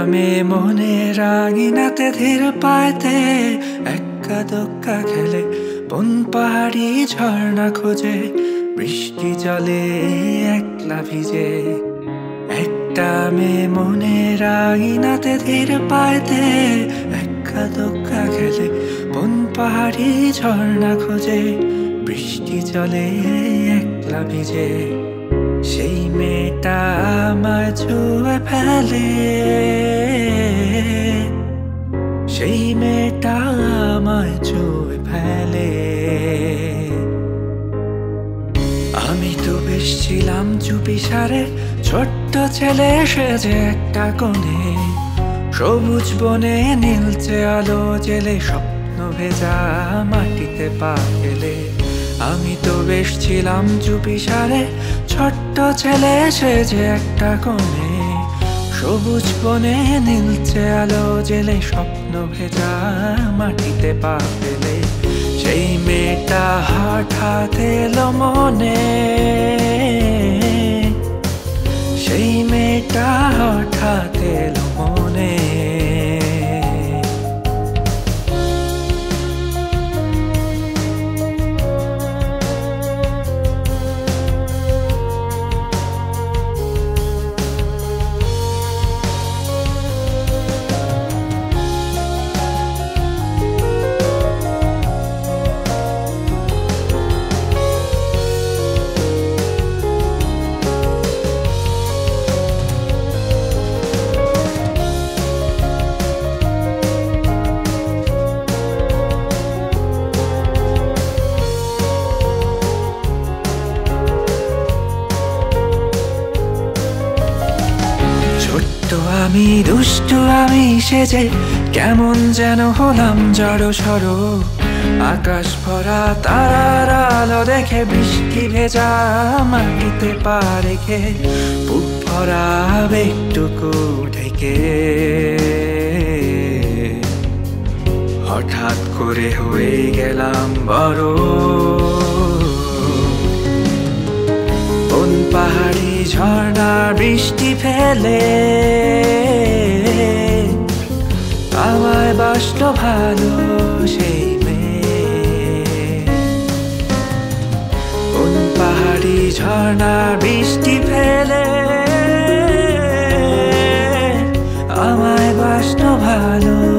মেয়ে মনে রাঙিনাতে ধীর পাইতে এক্কা দোক্কা খেলে বন পাহাড়ি ঝর্ণা খোঁজে বৃষ্টি জলে একলা ভিজে। একটা মেয়ে মনে রাঙিনাতে ধীর পাইতে এক্কা দোক্কা খেলে বন পাহাড়ি ঝর্ণা খোঁজে বৃষ্টি জলে একলা ভিজে। সেই মেয়েটা আমায় ছুঁয়ে ফেলে, সেই মেয়েটা আমায় ছুঁয়ে ফেলে। আমি তো বেশ ছিলাম চুপিসারে ছোট্ট ছেলে সেজে একটা কোণে, সবুজ বনে নীলচে আলো জেলে স্বপ্ন ভেজা মাটিতে পা ফেলে। আমি তো বেশ ছিলাম চুপিসারে ছোট্ট ছেলে সেজে একটা কোণে, সবুজ বনে নীলচে আলো জেলে স্বপ্ন ভেজা মাটিতে পা ফেলে। সেই মেয়েটা হঠাৎ এলো মনে, সেই মেয়েটা হঠাৎ এলো মনে। আমি দুষ্টু আমি সেজে কেমন যেন হলাম জড়ো সড়ো, আকাশ ভরা তারার আলো দেখে বৃষ্টি ভেজা মাটিতে পা রেখে বুক ভরা আবেগটুকু ঢেকে হঠাৎ করে হয়ে গেলাম বড়। বন পাহাড়ি ঝর্ণা বৃষ্টি ফেলে আমায় বাসলো ভালো সেই মেয়ে। বন পাহাড়ি ঝর্ণা বৃষ্টি ফেলে আমায় বাসলো ভালো